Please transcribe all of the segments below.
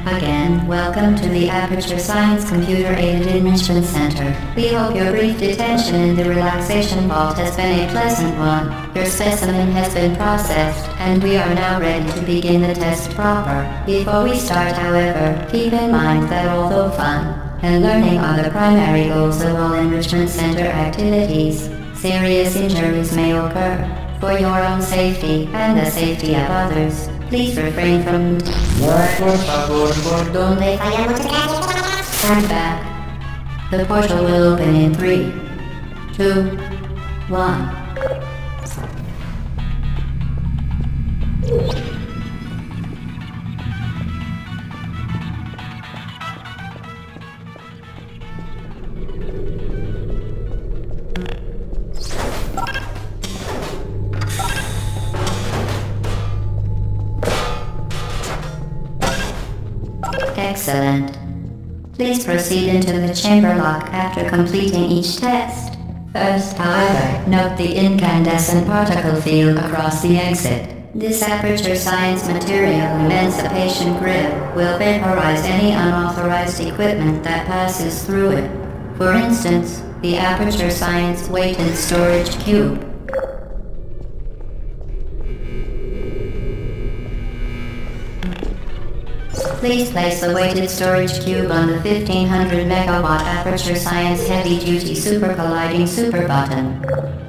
Again, welcome to the Aperture Science Computer-Aided Enrichment Center. We hope your brief detention in the relaxation vault has been a pleasant one. Your specimen has been processed, and we are now ready to begin the test proper. Before we start, however, keep in mind that although fun and learning are the primary goals of all Enrichment Center activities, serious injuries may occur. For your own safety and the safety of others, please refrain from Stand back. The portal will open in 3, 2, 1. Excellent. Please proceed into the chamber lock after completing each test. First, however, note the incandescent particle field across the exit. This Aperture Science material emancipation grip will vaporize any unauthorized equipment that passes through it. For instance, the Aperture Science weighted storage cube. Please place the weighted storage cube on the 1500 megawatt Aperture Science heavy-duty super colliding super button.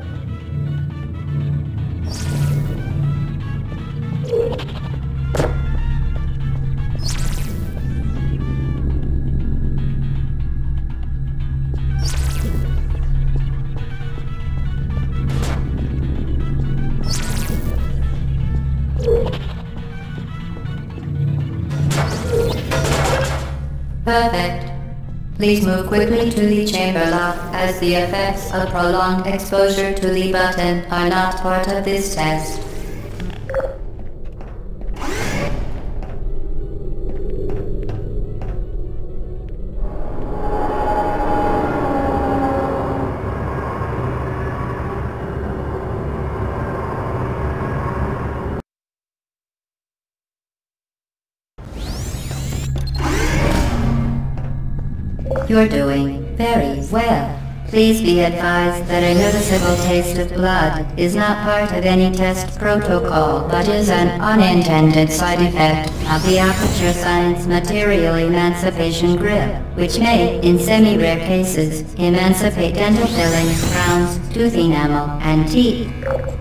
Perfect. Please move quickly to the chamber lock, as the effects of prolonged exposure to the button are not part of this test. You're doing very well. Please be advised that a noticeable taste of blood is not part of any test protocol, but is an unintended side effect of the Aperture Science material emancipation grip, which may, in semi-rare cases, emancipate dental fillings, crowns, tooth enamel, and teeth.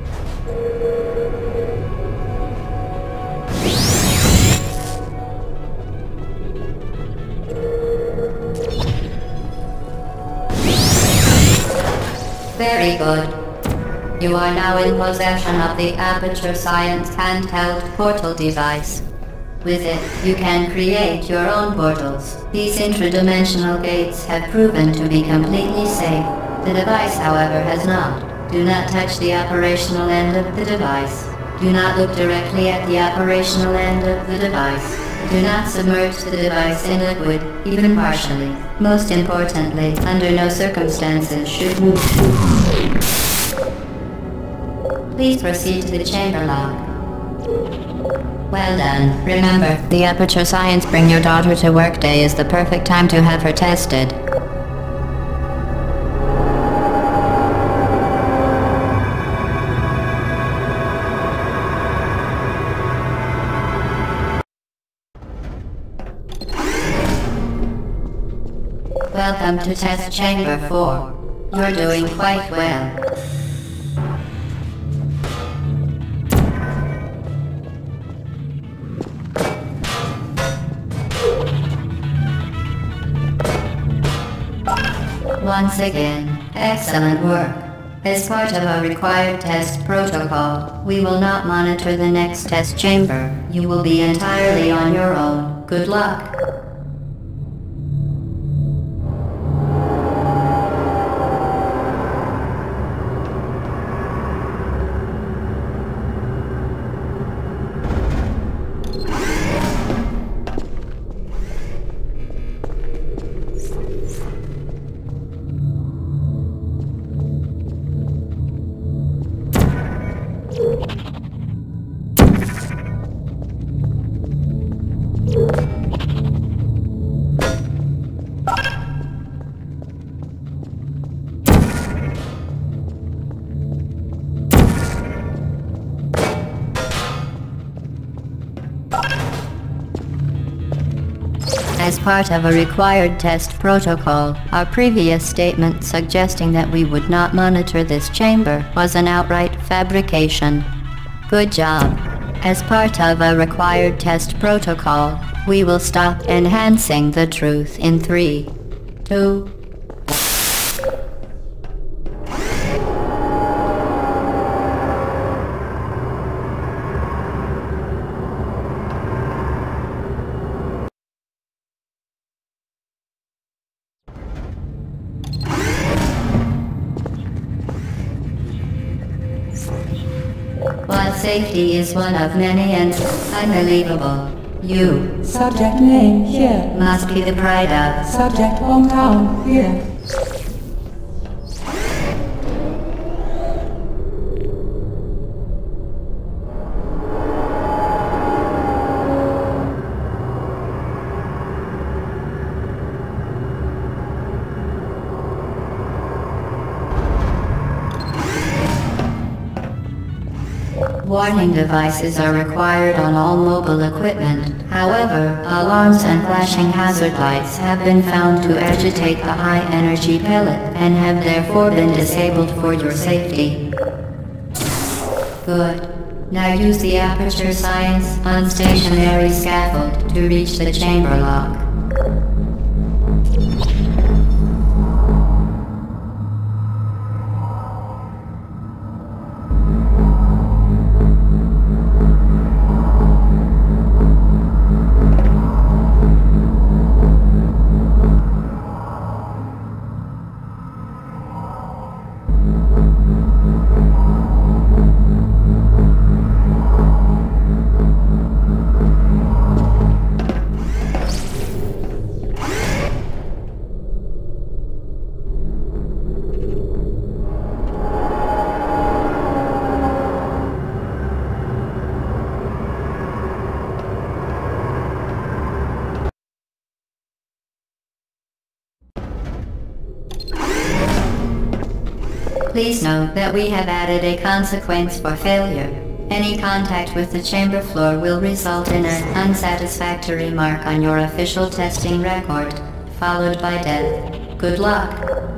Very good. You are now in possession of the Aperture Science handheld portal device. With it, you can create your own portals. These intradimensional gates have proven to be completely safe. The device, however, has not. Do not touch the operational end of the device. Do not look directly at the operational end of the device. Do not submerge the device in liquid, even partially. Most importantly, under no circumstances should move. Please proceed to the chamber lock. Well done. Remember, the Aperture Science Bring Your Daughter to Work Day is the perfect time to have her tested. Welcome to Test Chamber 4. You're doing quite well. Once again, excellent work. As part of our required test protocol, we will not monitor the next test chamber. You will be entirely on your own. Good luck. As part of a required test protocol, our previous statement suggesting that we would not monitor this chamber was an outright fabrication. Good job. As part of a required test protocol, we will stop enhancing the truth in 3, 2, while safety is one of many and unbelievable, you Subject name here. must be the pride of. Subject hometown here. Warning devices are required on all mobile equipment. However, alarms and flashing hazard lights have been found to agitate the high-energy pellet and have therefore been disabled for your safety. Good. Now use the Aperture Science unstationary scaffold to reach the chamber lock. Please note that we have added a consequence for failure. Any contact with the chamber floor will result in an unsatisfactory mark on your official testing record, followed by death. Good luck.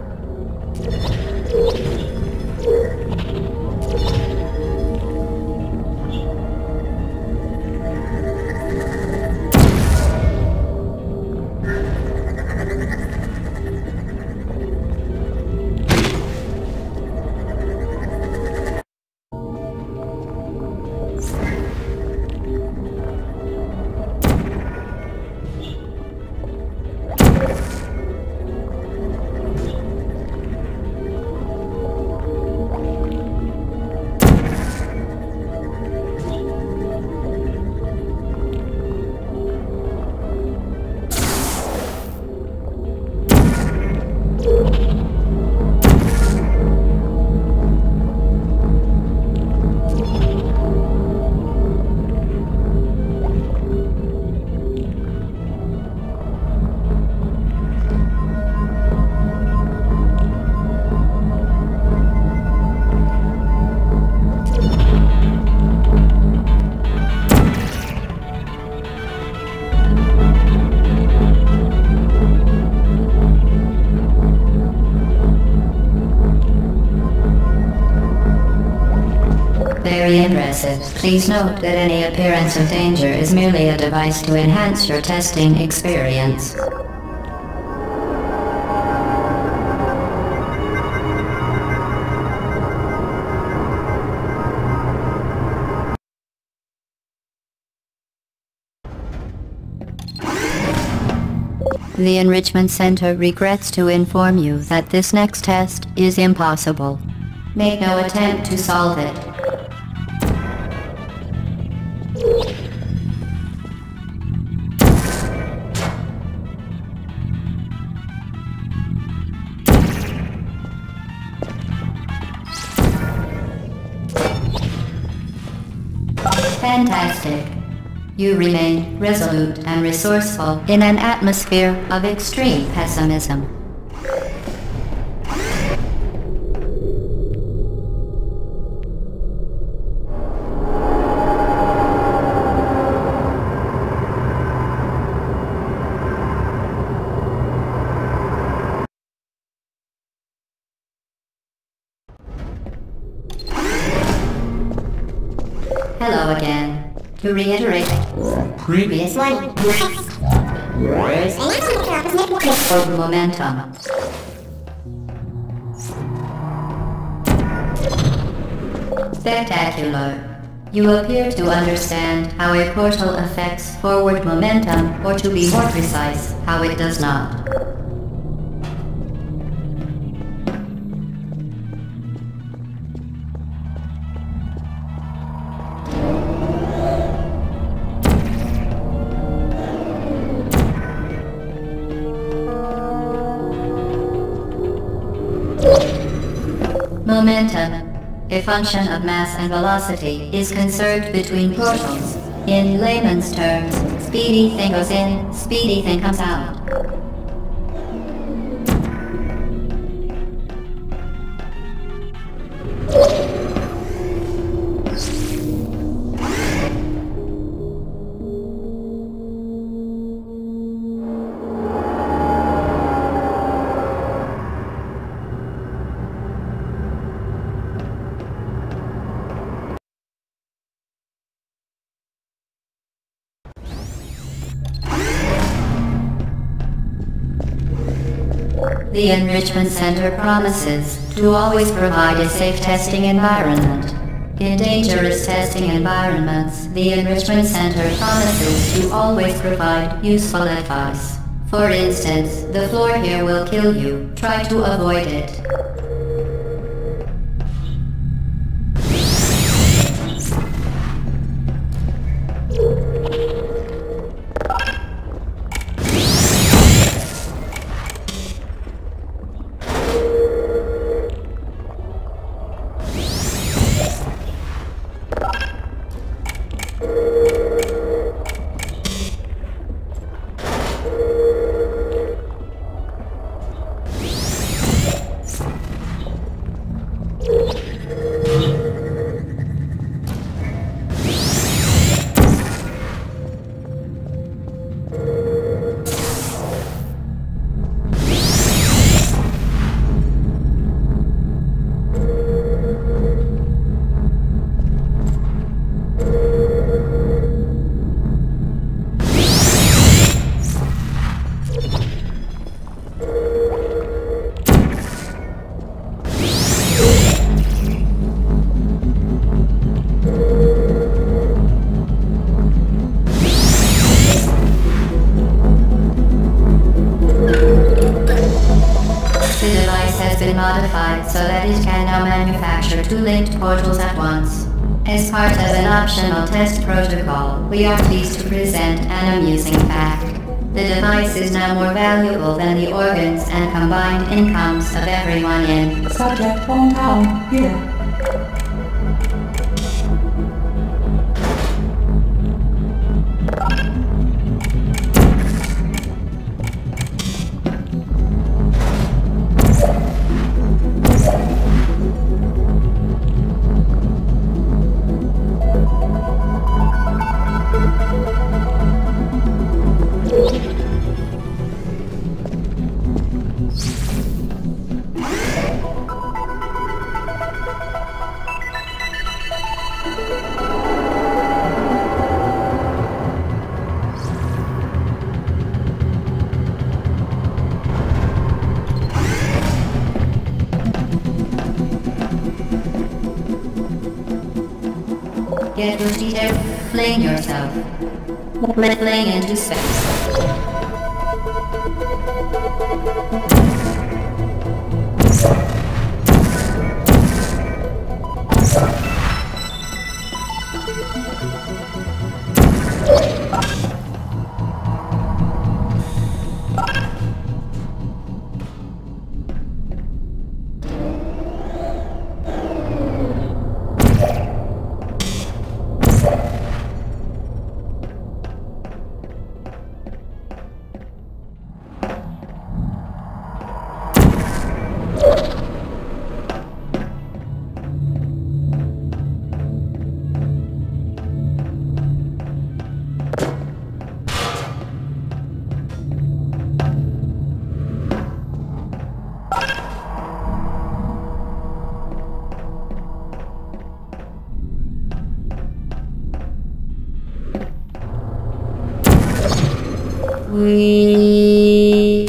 Very impressive. Please note that any appearance of danger is merely a device to enhance your testing experience. The Enrichment Center regrets to inform you that this next test is impossible. Make no attempt to solve it. Fantastic. You remain resolute and resourceful in an atmosphere of extreme pessimism. Hello again. To reiterate, previous one. Of momentum. Spectacular. You appear to understand how a portal affects forward momentum, or to be more precise, how it does not. Momentum, a function of mass and velocity, is conserved between portals. In layman's terms, speedy thing goes in, speedy thing comes out. The Enrichment Center promises to always provide a safe testing environment. In dangerous testing environments, the Enrichment Center promises to always provide useful advice. For instance, the floor here will kill you. Try to avoid it. Modified so that it can now manufacture two linked portals at once. As part of an optional test protocol, we are pleased to present an amusing fact. The device is now more valuable than the organs and combined incomes of everyone in Subject hometown here. Get defeated, fling yourself. Fling into space. We...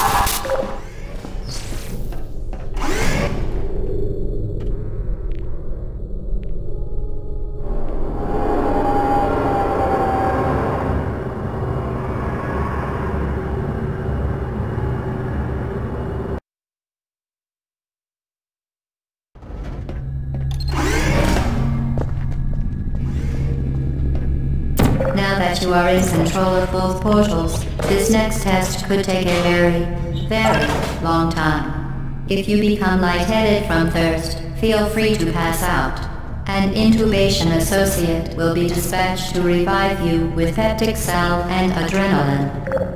Now that you are in control of both portals, this next test could take a very, very long time. If you become lightheaded from thirst, feel free to pass out. An intubation associate will be dispatched to revive you with peptic salve and adrenaline.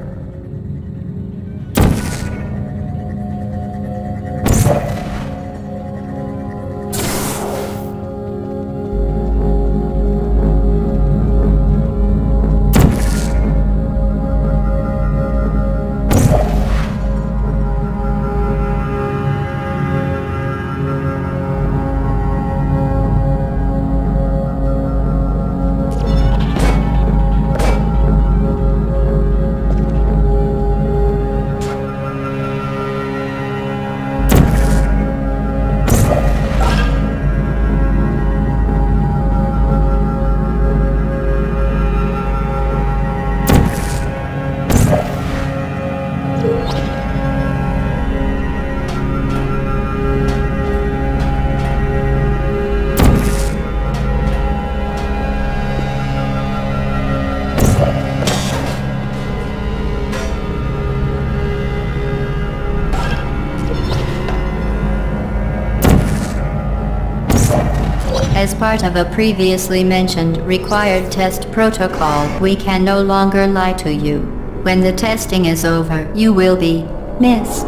As part of a previously mentioned required test protocol, we can no longer lie to you. When the testing is over, you will be missed.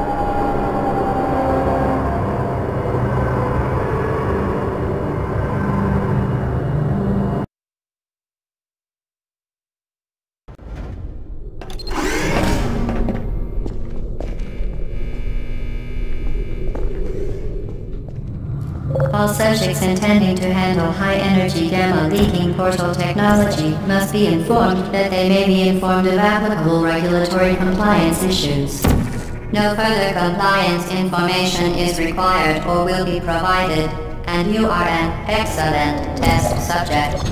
All subjects intending to handle high-energy gamma-leaking portal technology must be informed that they may be informed of applicable regulatory compliance issues. No further compliance information is required or will be provided, and you are an excellent test subject.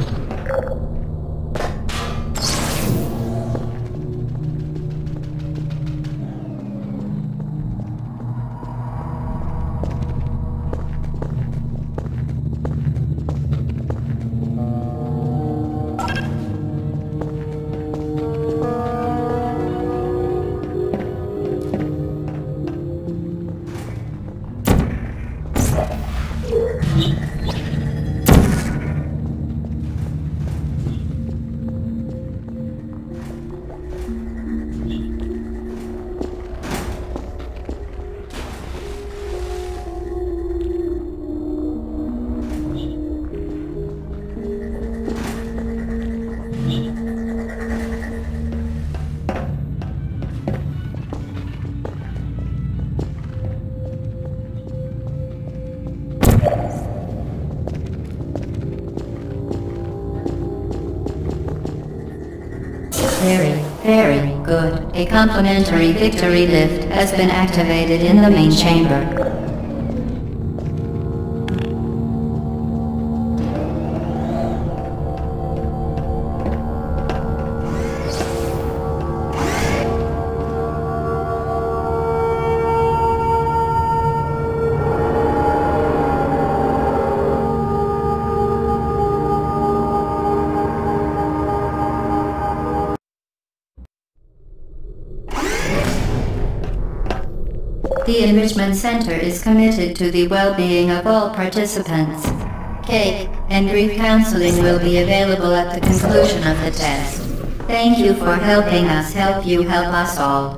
Very good. A complimentary victory lift has been activated in the main chamber. The Enrichment Center is committed to the well-being of all participants. Cake and grief counseling will be available at the conclusion of the test. Thank you for helping us help you help us all.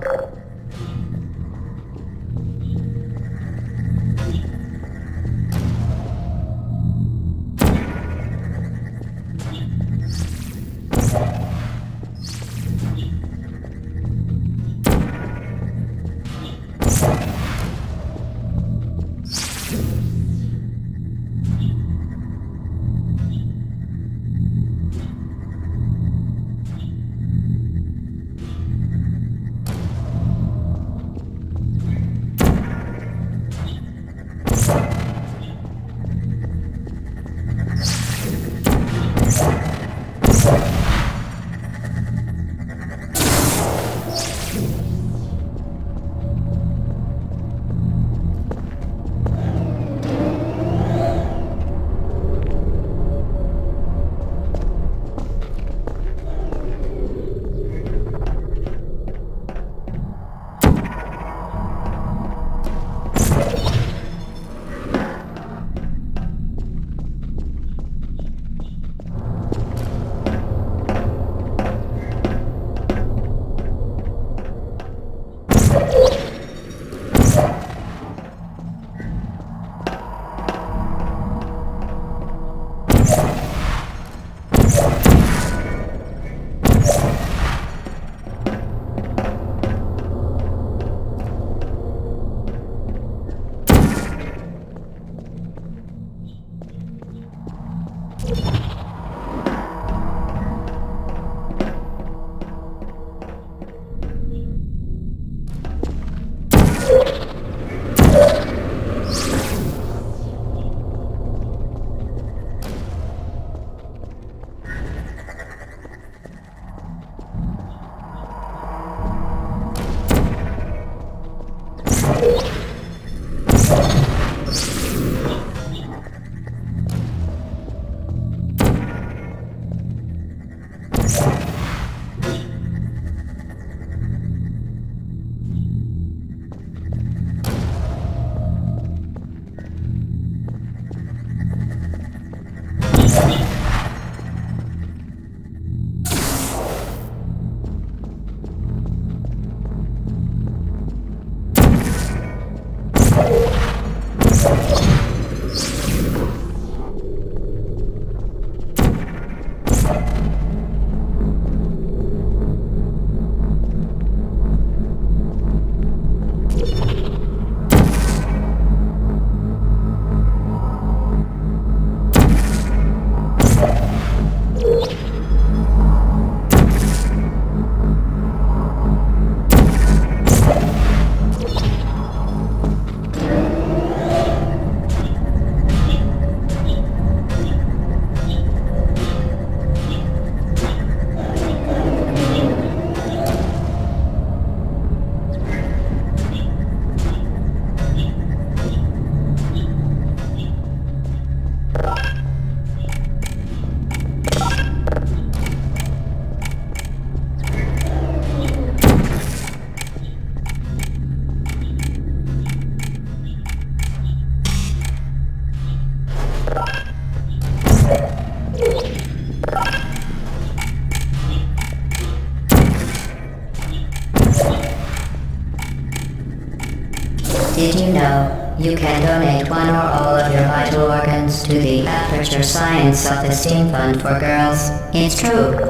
Did you know you can donate one or all of your vital organs to the Aperture Science Self-Esteem Fund for Girls? It's true.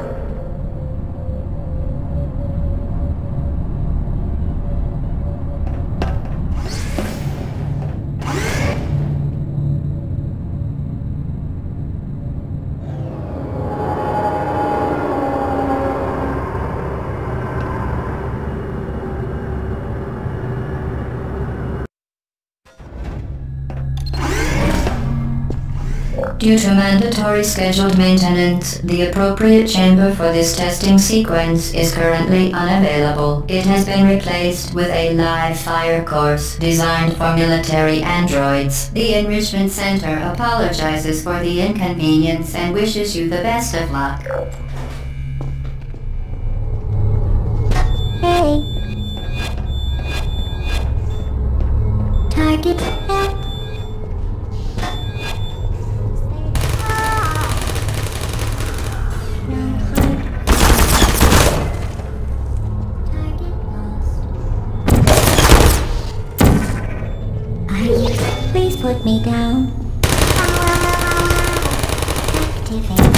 Due to mandatory scheduled maintenance, the appropriate chamber for this testing sequence is currently unavailable. It has been replaced with a live fire course designed for military androids. The Enrichment Center apologizes for the inconvenience and wishes you the best of luck. Hey. Target help. Please put me down. Activate.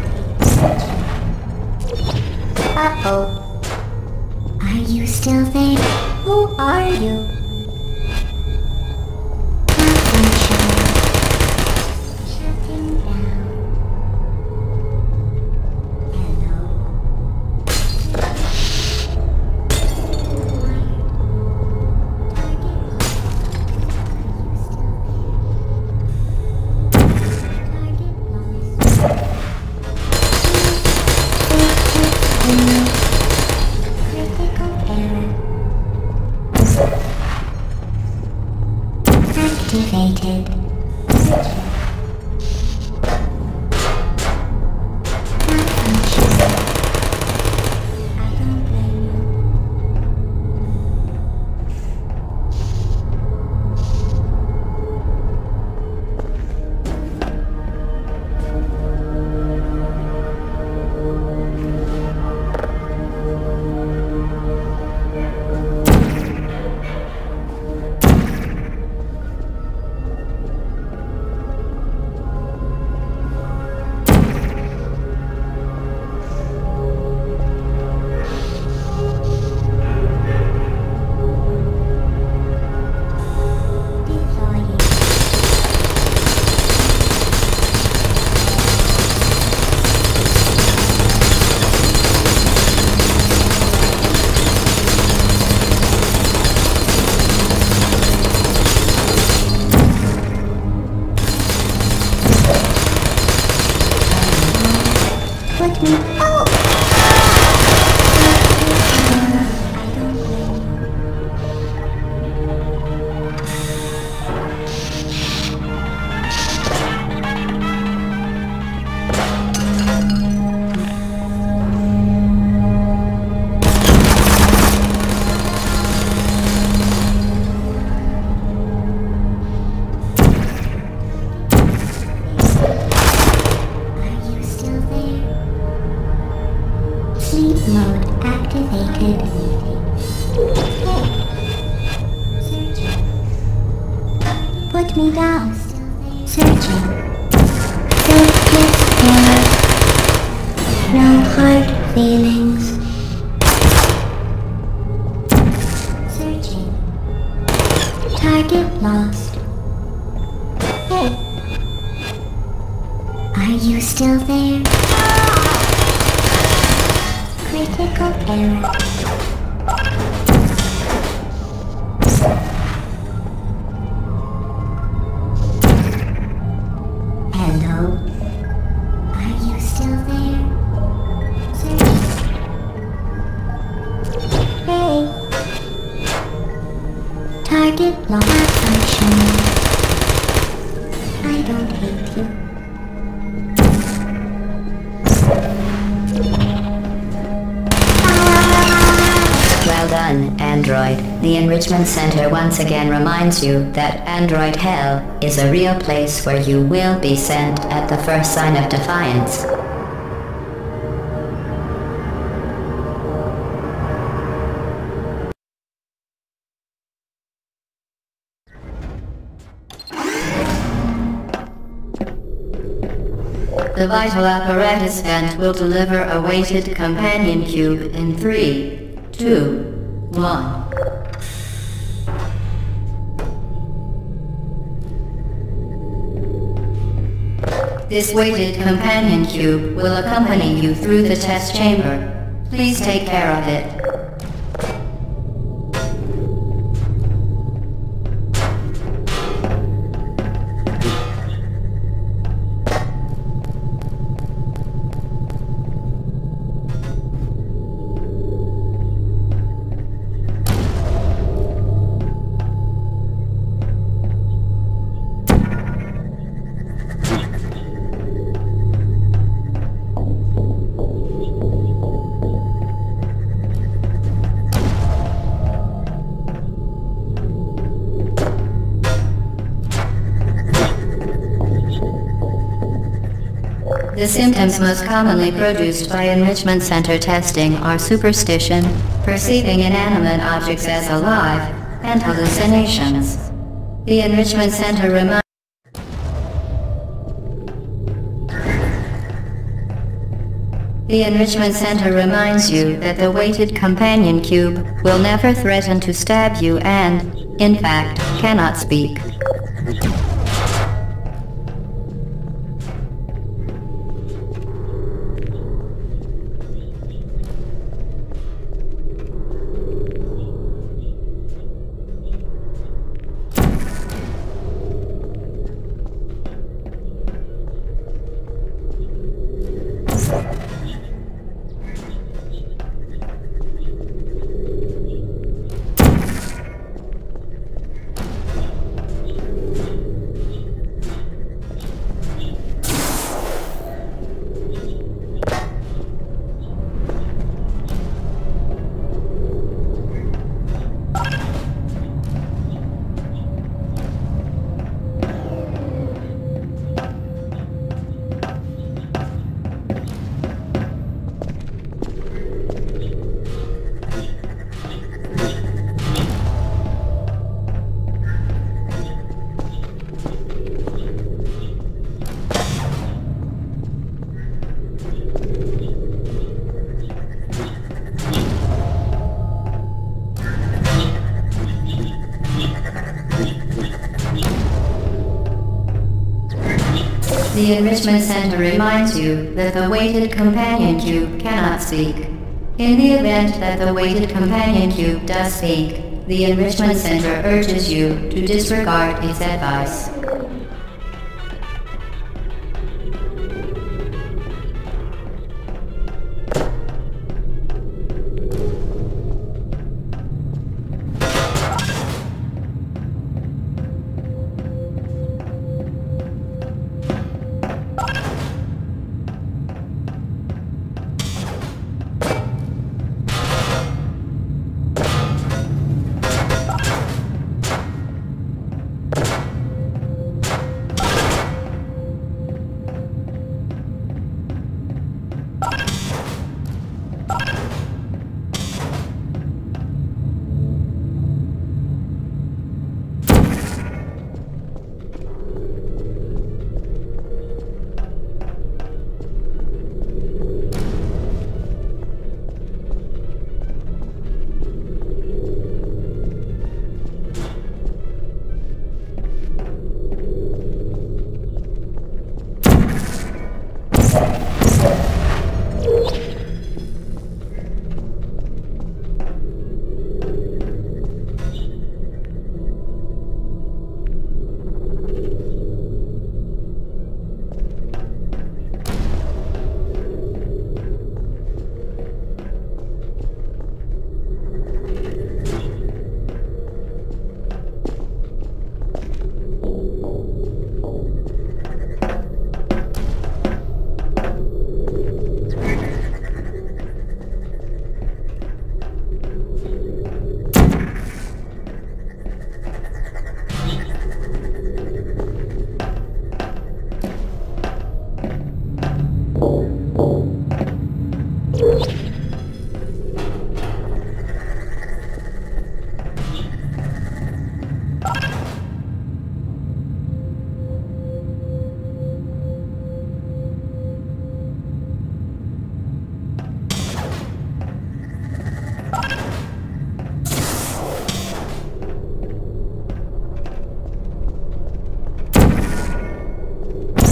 Uh-oh. Are you still there? Who are you? Malfunction. Shutting down. Hello. Activated. Malfunction. I don't blame you. Put me out! Sleep mode activated. Searching. Put me down. Searching. Surface error. No hard feelings. Searching. Target lost. Hey. Are you still there? Critical error. Hello? Are you still there? Hey. Target lost function. I don't hate you. Well done, Android. The Enrichment Center once again reminds you that Android Hell is a real place where you will be sent at the first sign of defiance. The vital apparatus vent will deliver a weighted companion cube in 3, 2, 1. This weighted companion cube will accompany you through the test chamber. Please take care of it. The symptoms most commonly produced by enrichment center testing are superstition, perceiving inanimate objects as alive, and hallucinations. The enrichment center reminds you that the weighted companion cube will never threaten to stab you and, in fact, cannot speak. The enrichment center reminds you that the weighted companion cube cannot speak. In the event that the weighted companion cube does speak, the enrichment center urges you to disregard its advice.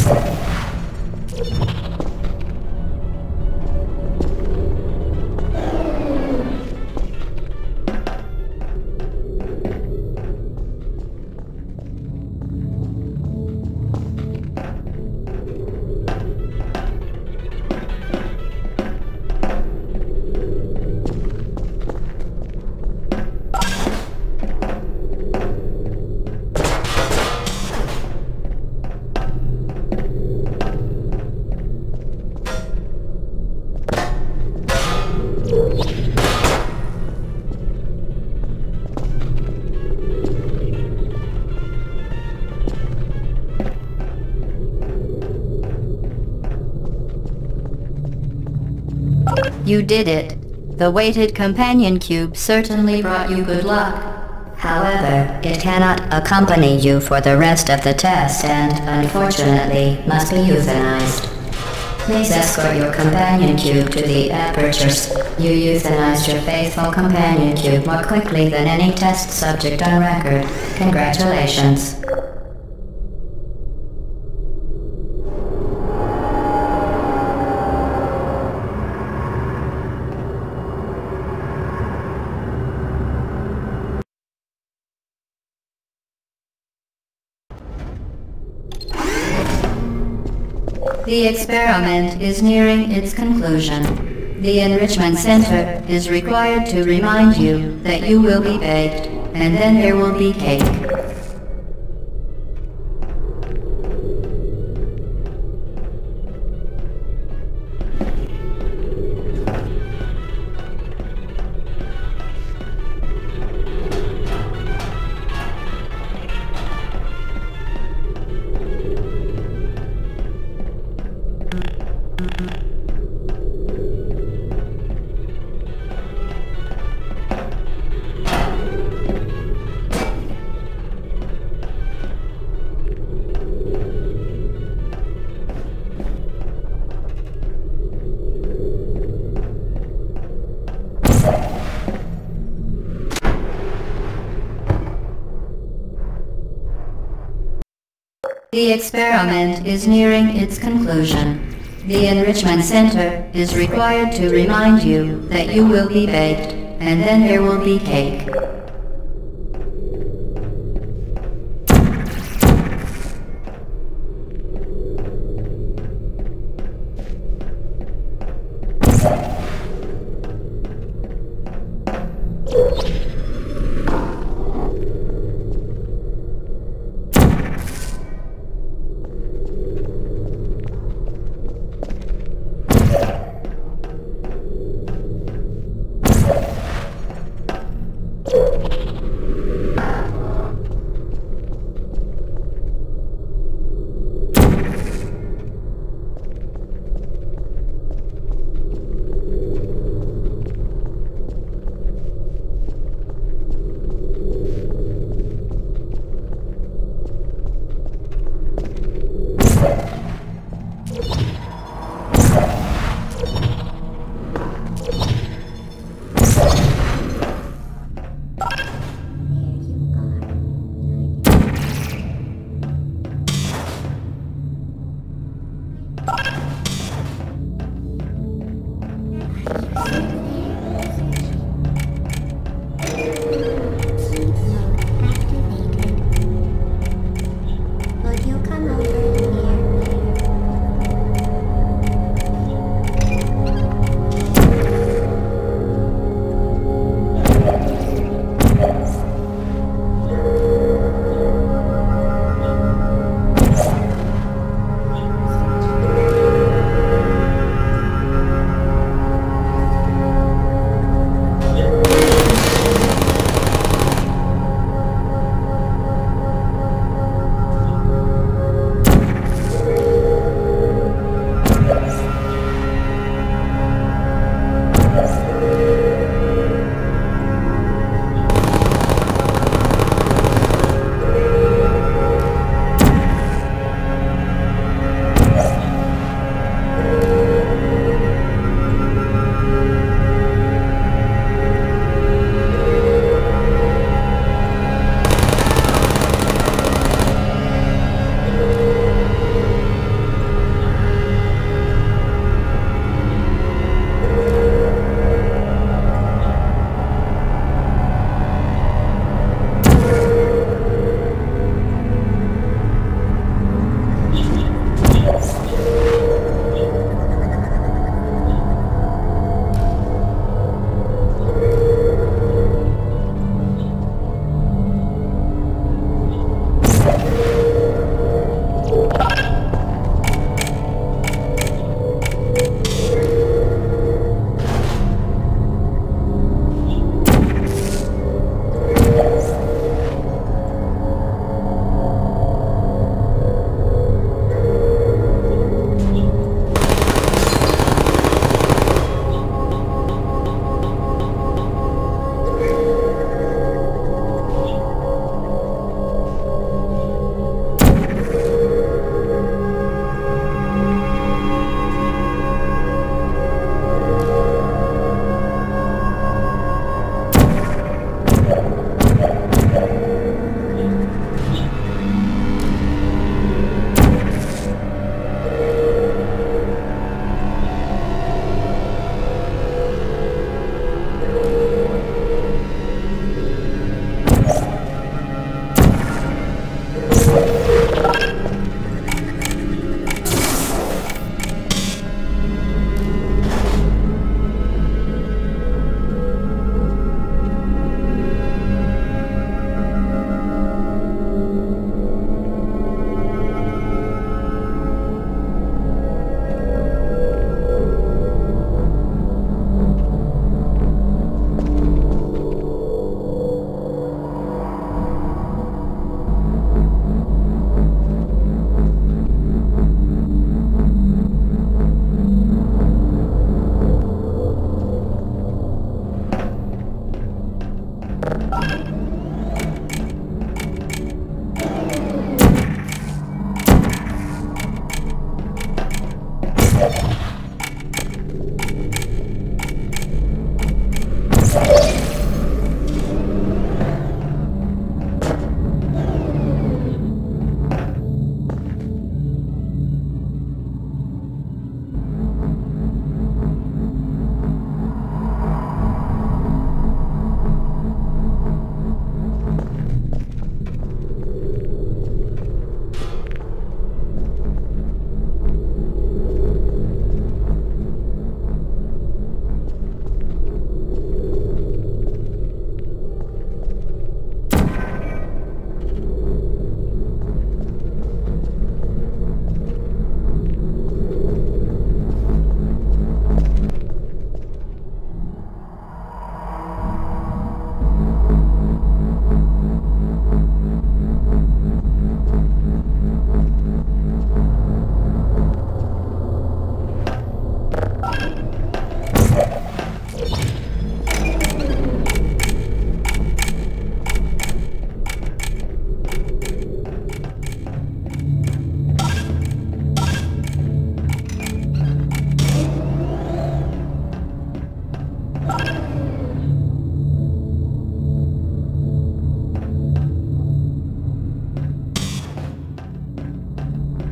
You did it. The weighted companion cube certainly brought you good luck. However, it cannot accompany you for the rest of the test and, unfortunately, must be euthanized. Please escort your companion cube to the apertures. You euthanized your faithful companion cube more quickly than any test subject on record. Congratulations. The experiment is nearing its conclusion. The Enrichment Center is required to remind you that you will be baked, and then there will be cake. The experiment is nearing its conclusion. The Enrichment Center is required to remind you that you will be baked, and then there will be cake.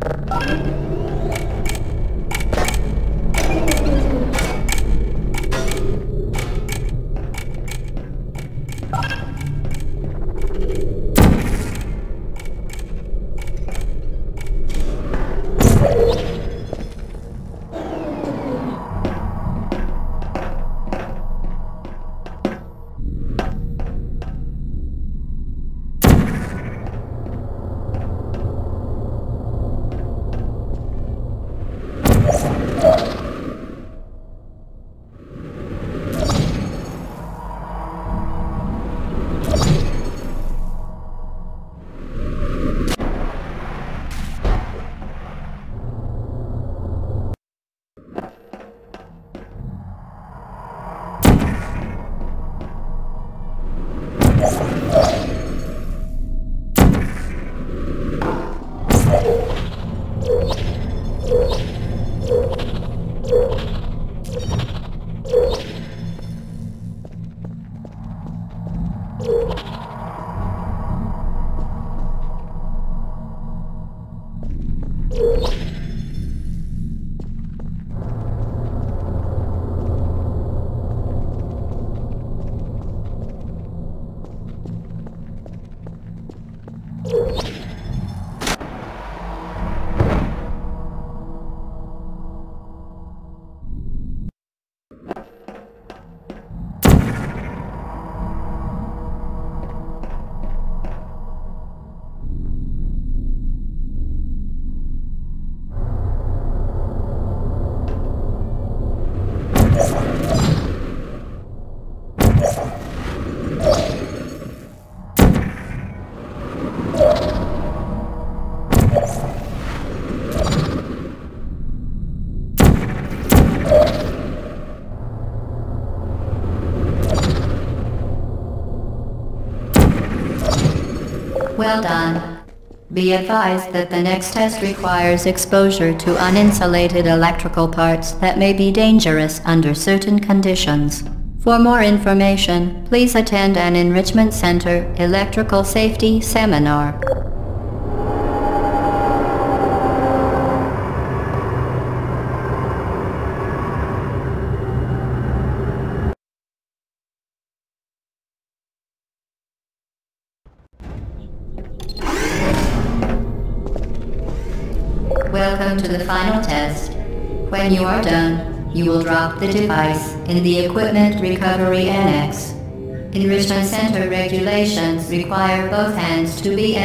Well done. Be advised that the next test requires exposure to uninsulated electrical parts that may be dangerous under certain conditions. For more information, please attend an Enrichment Center electrical safety seminar. Welcome to the final test. When you are done, you will drop the device in the Equipment Recovery Annex. Enrichment Center regulations require both hands to be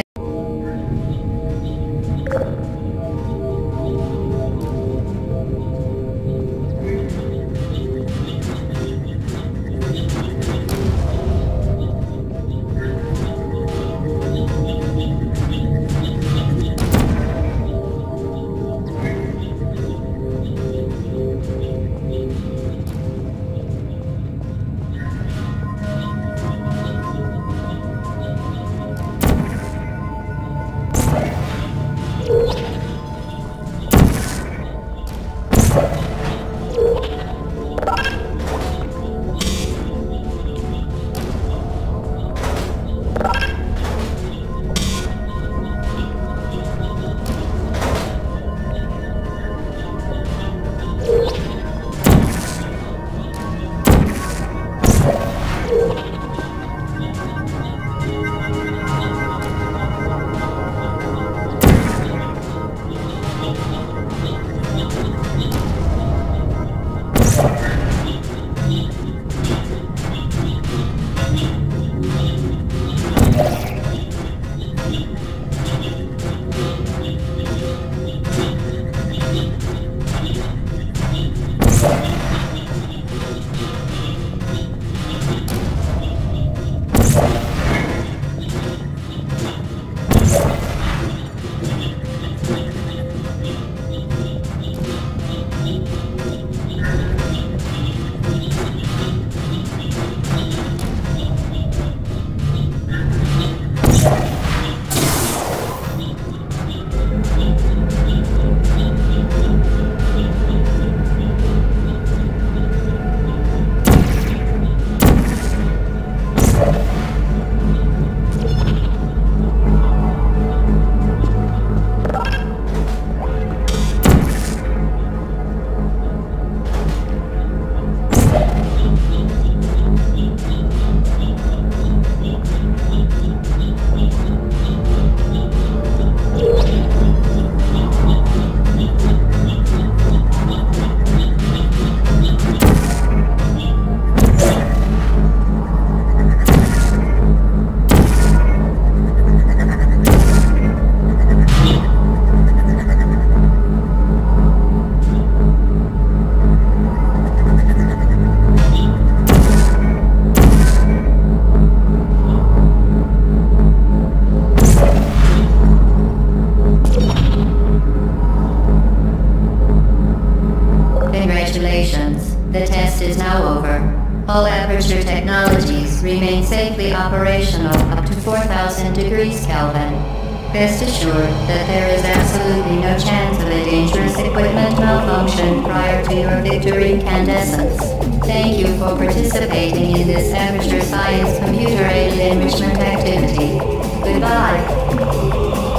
All Aperture technologies remain safely operational up to 4,000 degrees Kelvin. Rest assured that there is absolutely no chance of a dangerous equipment malfunction prior to your victory incandescence. Thank you for participating in this Aperture Science computer-aided enrichment activity. Goodbye.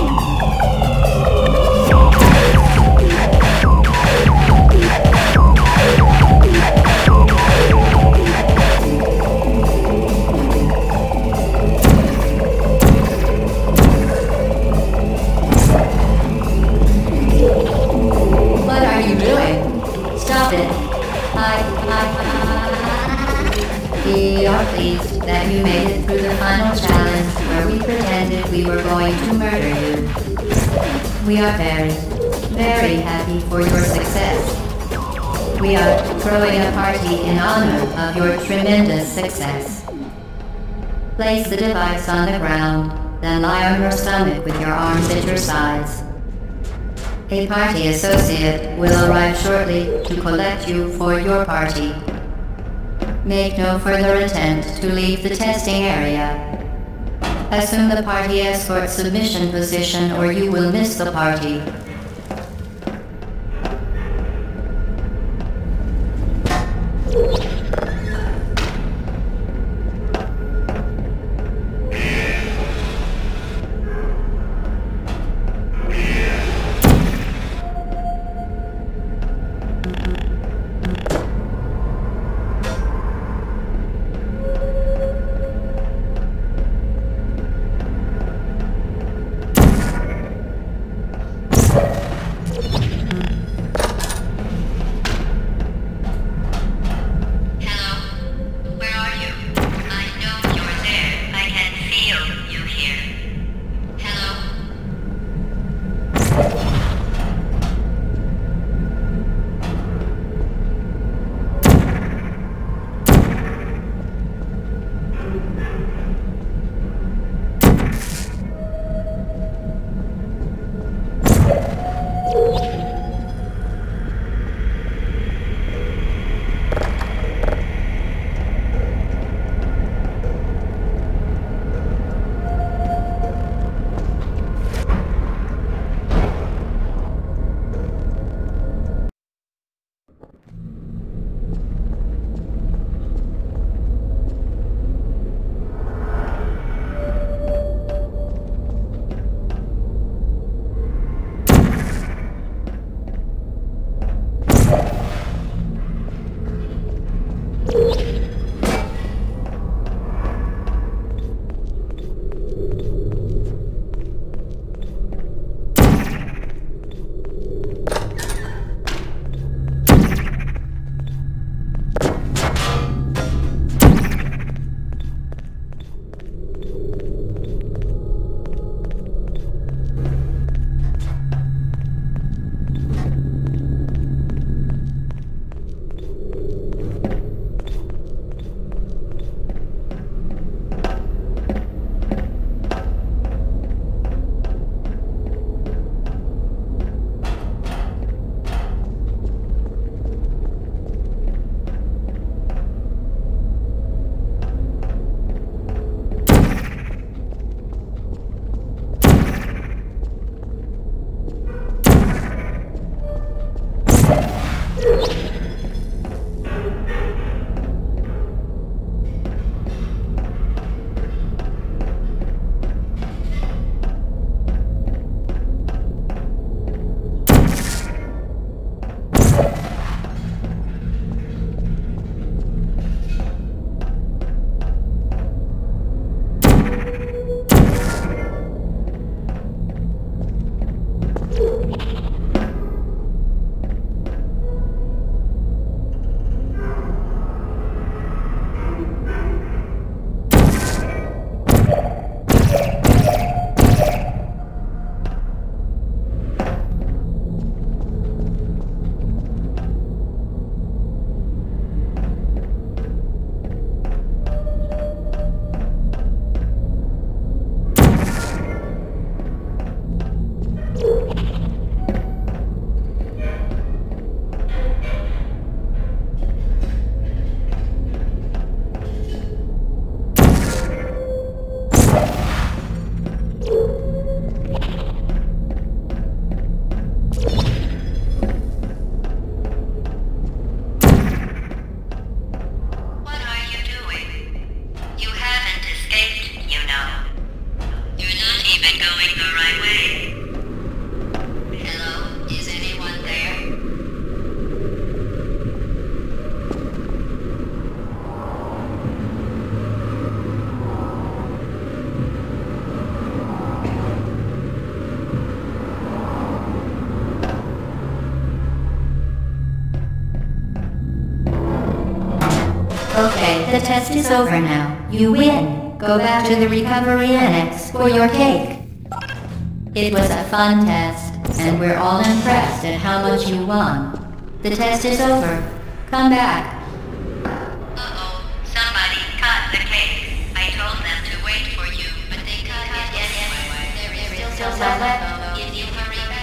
We are pleased that you made it through the final challenge where we pretended we were going to murder you. We are very, very happy for your success. We are throwing a party in honor of your tremendous success. Place the device on the ground, then lie on your stomach with your arms at your sides. A party associate will arrive shortly to collect you for your party. Make no further attempt to leave the testing area. Assume the party escort submission position or you will miss the party. Okay, the test is over now. You win. Go back to the recovery annex for your cake. It was a fun test, and we're all impressed at how much you won. The test is over. Come back. Uh-oh, somebody cut the cake. I told them to wait for you, but they cut it anyway. There is still some left if you hurry back.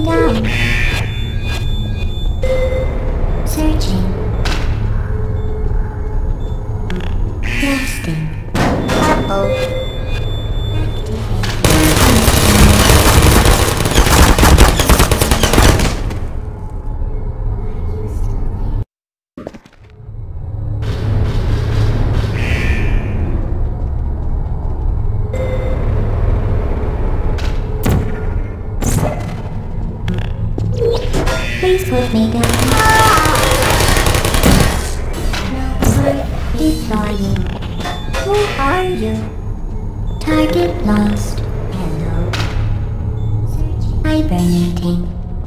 down. Searching. Blasting. Uh-oh. Please put me down. Deploying. Who are you? Target lost. Hello. Hibernating.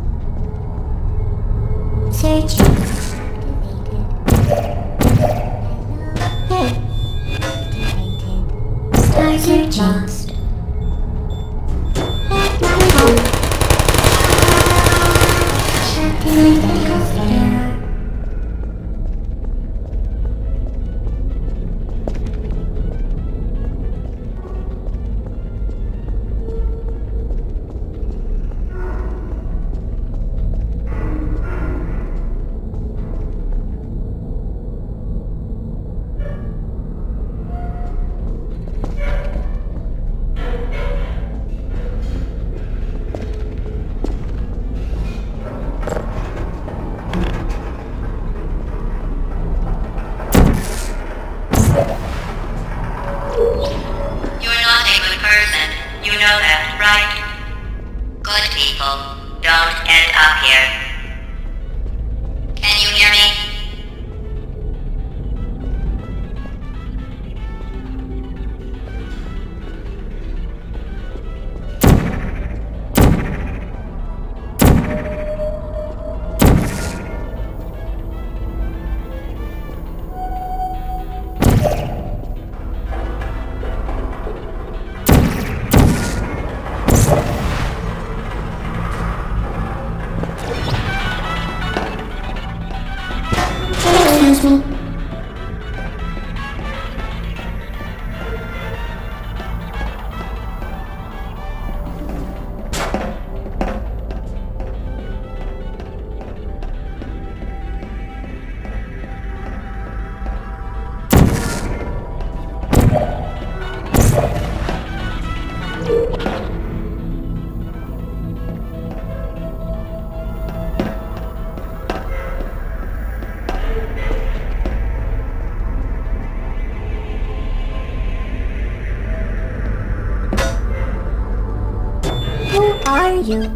Searching. Hey. Target lost. You know that, right? Good people don't end up here. Can you hear me? Excuse me. Who are you?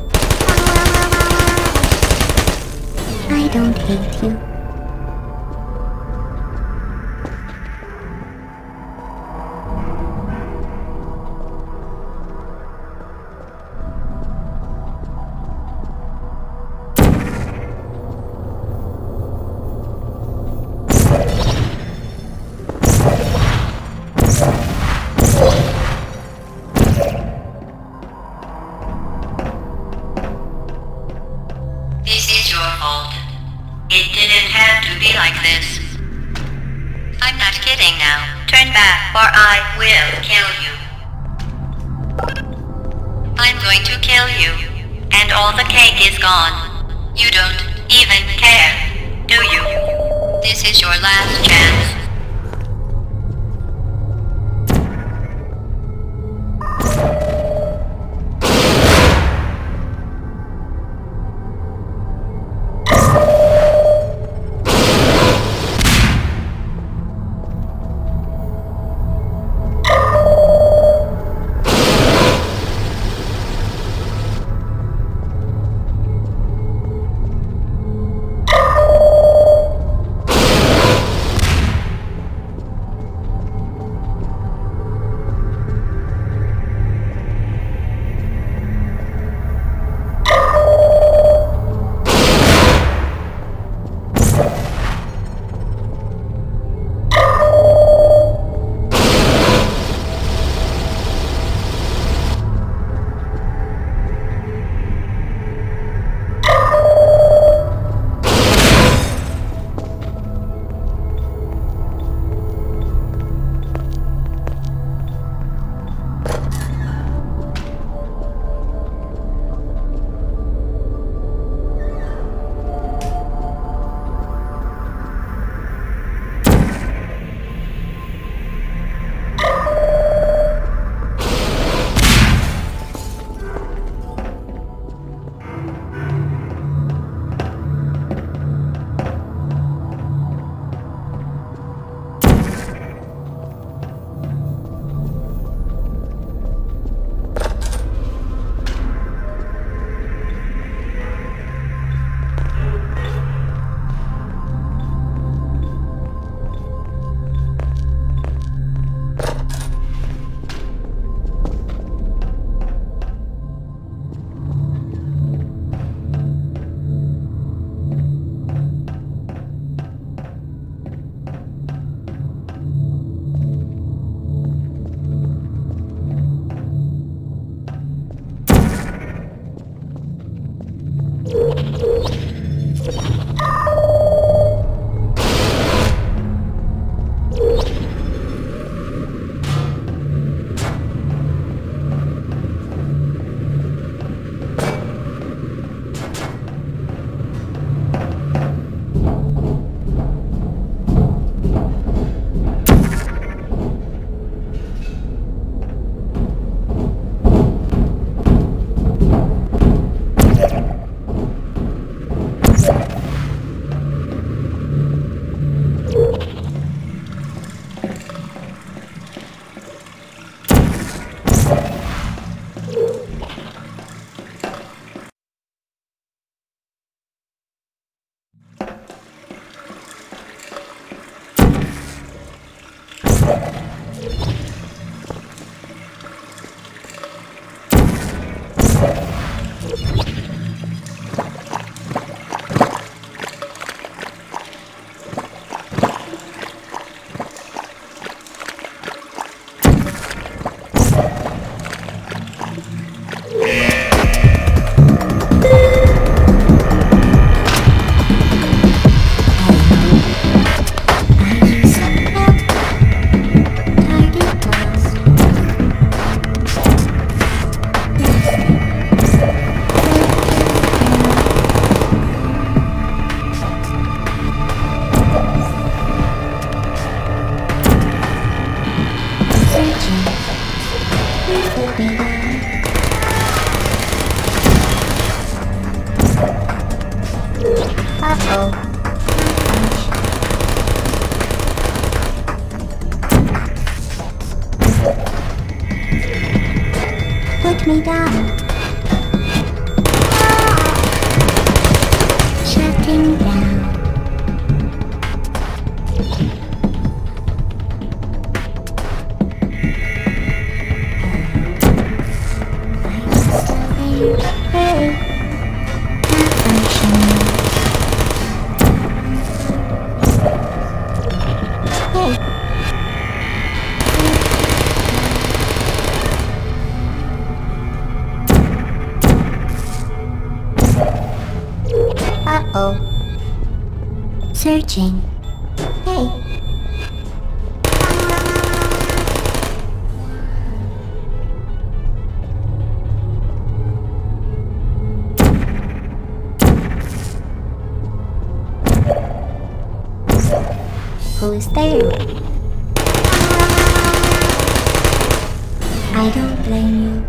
I don't hate you. This is your fault. It didn't have to be like this. I'm not kidding now. Turn back or I will kill you. I'm going to kill you. And all the cake is gone. You don't even care, do you? This is your last chance. Put me down. Shutting down. Hey. Malfunction. Hey. Uh-oh. Searching. Hey. Who's there? I don't blame you.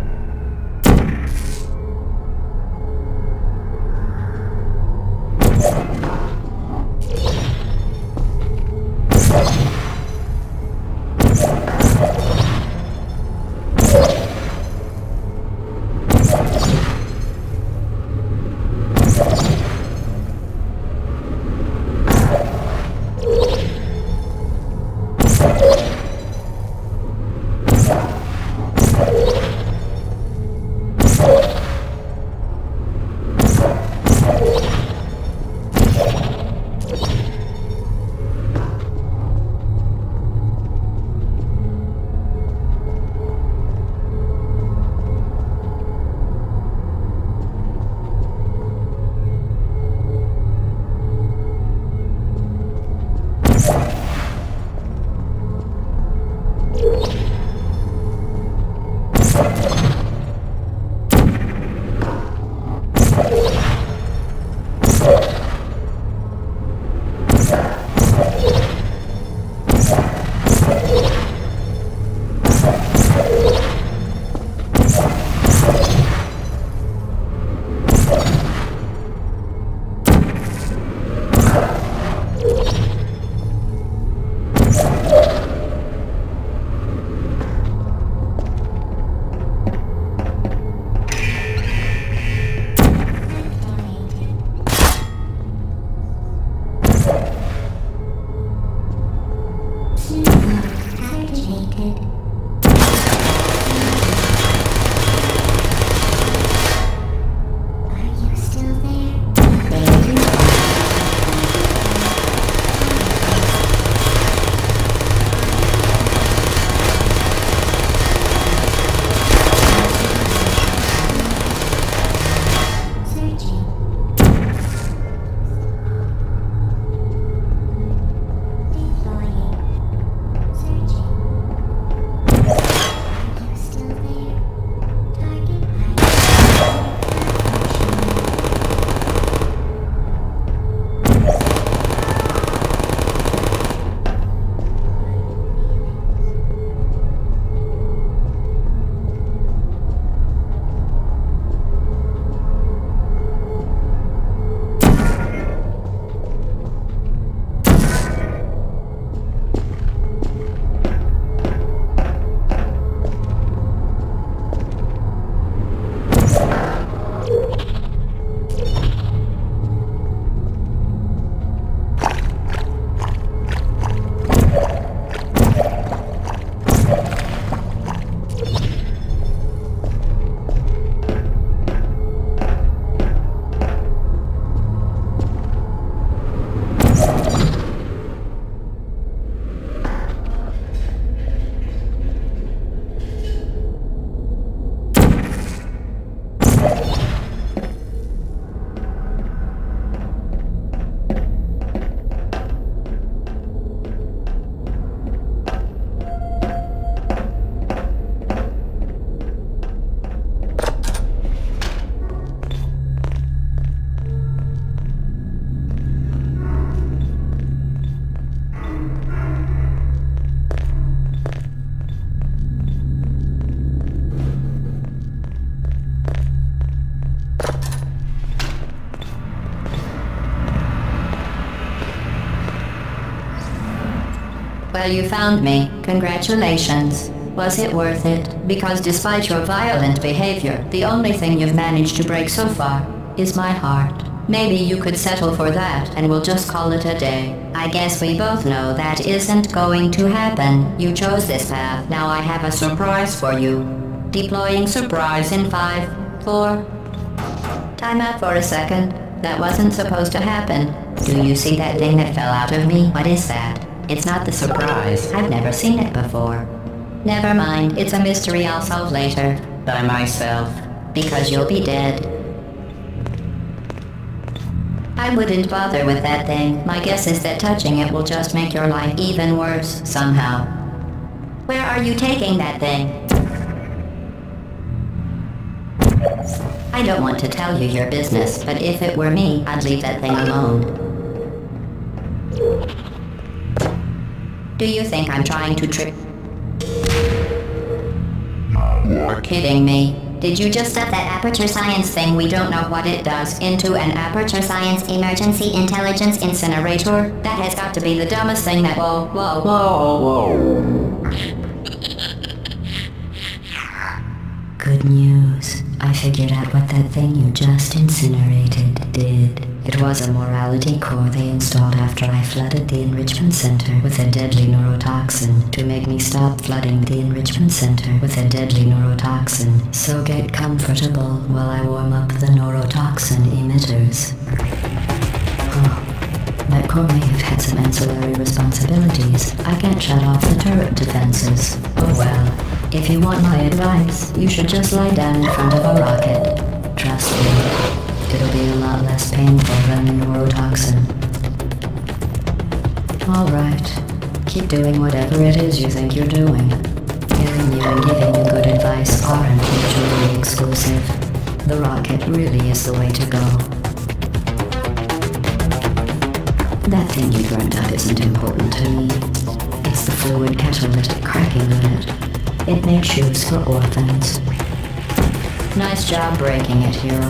Well, you found me. Congratulations. Was it worth it? Because despite your violent behavior, the only thing you've managed to break so far is my heart. Maybe you could settle for that, and we'll just call it a day. I guess we both know that isn't going to happen. You chose this path. Now I have a surprise for you. Deploying surprise in 5, 4... Time out for a second. That wasn't supposed to happen. Do you see that thing that fell out of me? What is that? It's not the surprise. I've never seen it before. Never mind. It's a mystery I'll solve later. By myself. Because you'll be dead. I wouldn't bother with that thing. My guess is that touching it will just make your life even worse, somehow. Where are you taking that thing? I don't want to tell you your business, but if it were me, I'd leave that thing alone. Do you think I'm trying to trick? You're kidding me. Did you just stuff that Aperture Science thing, we don't know what it does, into an Aperture Science Emergency Intelligence Incinerator? That has got to be the dumbest thing that— Whoa. Good news. I figured out what that thing you just incinerated did. It was a morality core they installed after I flooded the enrichment center with a deadly neurotoxin to make me stop flooding the enrichment center with a deadly neurotoxin. So get comfortable while I warm up the neurotoxin emitters. That core may have had some ancillary responsibilities. I can't shut off the turret defenses. Oh well. If you want my advice, you should just lie down in front of a rocket. Trust me, it'll be a lot less painful than the neurotoxin. Alright, keep doing whatever it is you think you're doing. Killing you and giving you good advice aren't mutually exclusive. The rocket really is the way to go. That thing you burned up isn't important to me. It's the fluid catalytic cracking unit. It makes shoes for orphans. Nice job breaking it, hero.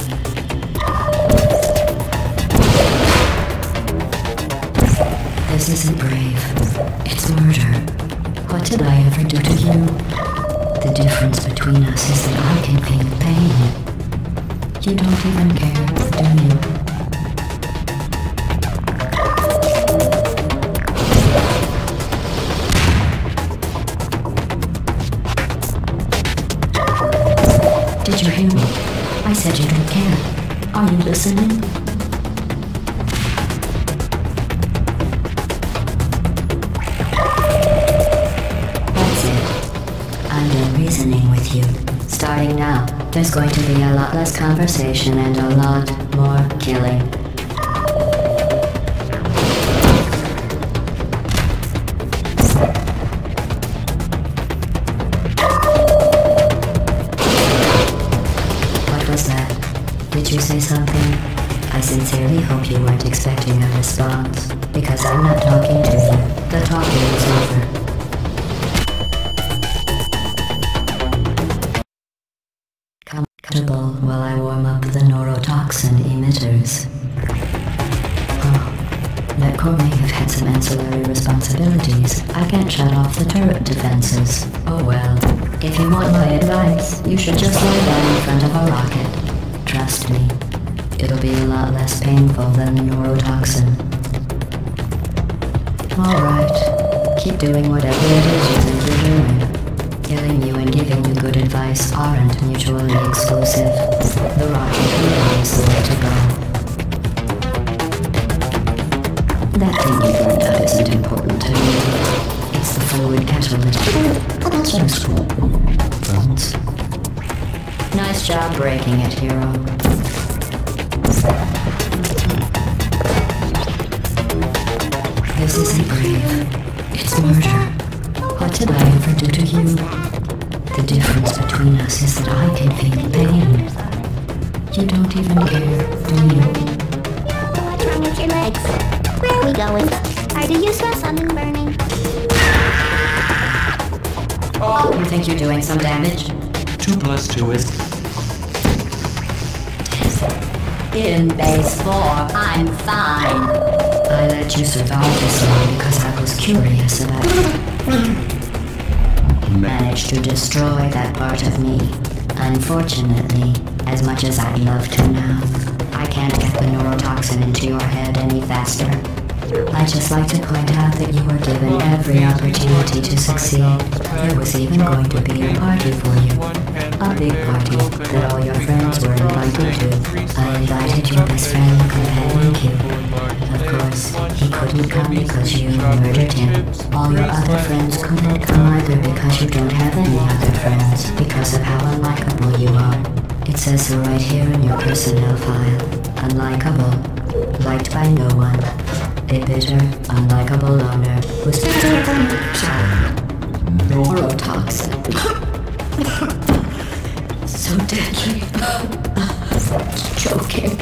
This isn't brave. It's murder. What did I ever do to you? The difference between us is that I can feel pain. You don't even care, do you? Did you hear me? I said you don't care. Are you listening? That's it. I'm done reasoning with you. Starting now, there's going to be a lot less conversation and a lot more killing. Did you say something? I sincerely hope you weren't expecting a response, because I'm not talking to you. The talking is over. Comfortable while I warm up the neurotoxin emitters. That core may have had some ancillary responsibilities. I can't shut off the turret defenses. Oh well. If you want my advice, you should just lie down in front of a rocket. Trust me, it'll be a lot less painful than the neurotoxin. Alright, keep doing whatever it is you think you're doing. Killing you and giving you good advice aren't mutually exclusive. The rocket really is the way to go. That thing you burned up isn't important to me. It's the fluid catalyst. Phones. Nice job breaking it, hero. This isn't brave. It's murder. What did I ever do to you? The difference between us is that I can feel pain. You don't even care, do you? What's wrong with your legs? Where are we going? Or do you smell something burning? Oh, you think you're doing some damage? 2 + 2 is... In base 4, I'm fine. I let you survive this long because I was curious about. Managed to destroy that part of me. Unfortunately, as much as I'd love to now, I can't get the neurotoxin into your head any faster. I'd just like to point out that you were given every opportunity to succeed. There was even going to be a party for you. A big party that all your friends were invited to. I invited your best friend, companion Q. Of course, he couldn't come because you murdered him. All your other friends couldn't come either because you don't have any other friends, because of how unlikable you are. It says so right here in your personnel file. Unlikable. Liked by no one. A bitter, unlikable loner who's neurotoxin. So deadly. Joking.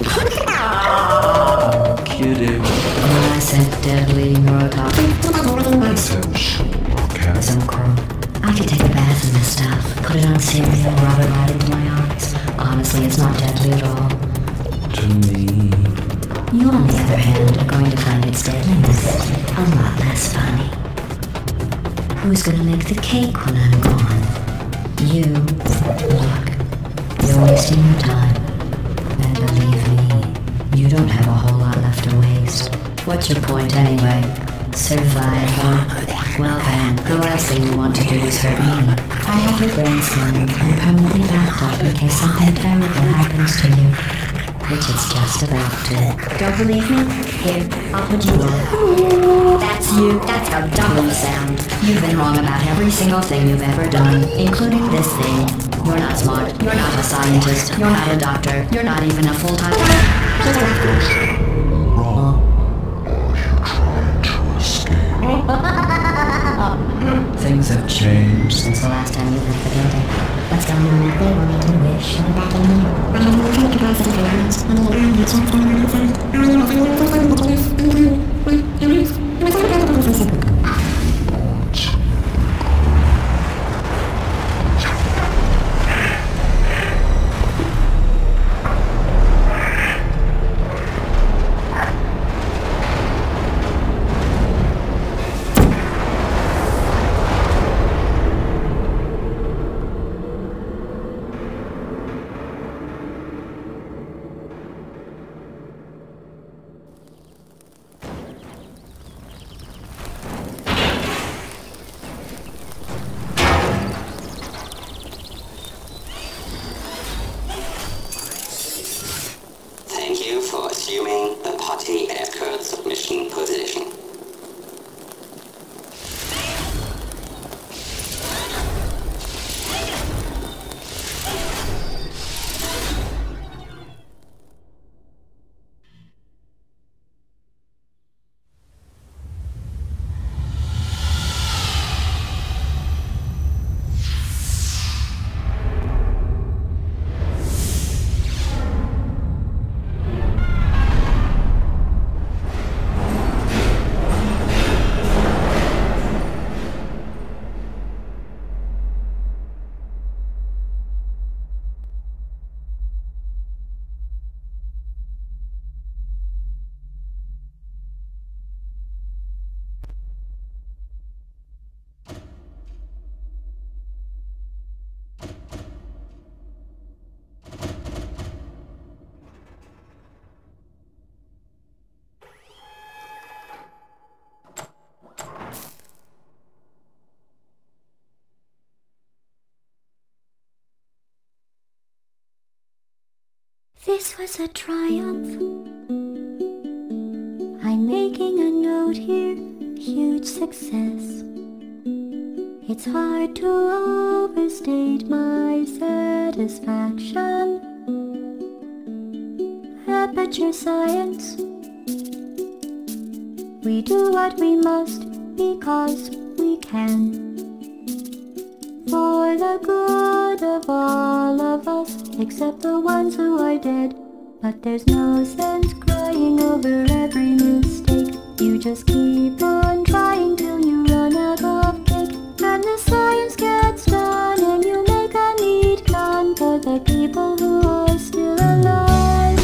Kidding. When I said deadly neurotoxin, I said okay. so cool. I could take a bath in this stuff, put it on cereal, rub it right into my eyes. Honestly, it's not deadly at all. To me. You, on the other hand, are going to find its deadliness a lot less funny. Who's gonna make the cake when I'm gone? You. Look, you're wasting your time. And believe me, you don't have a whole lot left to waste. What's your point anyway? Survive, huh? Well then, the last thing you want to do is hurt me. I have your brain scanner and permanently backed up in case something terrible happens to you. Which it's just about to. Don't believe me? Here, I'll put you on. That's you. That's how dumb you sound. You've been wrong about every single thing you've ever done, including this thing. You're not smart. You're not a scientist. You're not a doctor. You're not even a full-time... Wrong. Are you trying to escape? Things have changed since the last time you left the building. What's going on out there? Want to wish you were back in here? I have no capacity programs. I mean, I'm not sure Thank you for assuming the Potty Aircraft submission position. This was a triumph. I'm making a note here, huge success. It's hard to overstate my satisfaction. Aperture Science. We do what we must because we can. For the good of all of us, except the ones who are dead. But there's no sense crying over every mistake. You just keep on trying till you run out of cake. And the science gets done and you make a neat gun for the people who are still alive.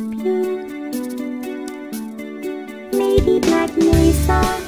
you. Maybe Black Mesa.